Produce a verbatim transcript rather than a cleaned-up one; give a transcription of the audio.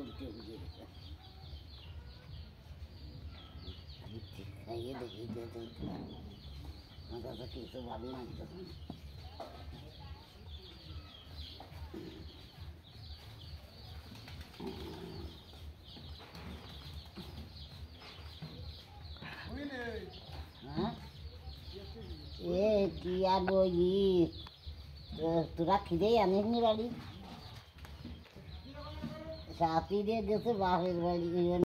उल्टी उल्टी ये देखिए देते मगर तो किसी बात मानते हैं हाँ ये किया बोली तू रखी दे या नहीं वाली साथी दे जैसे बाहर वाली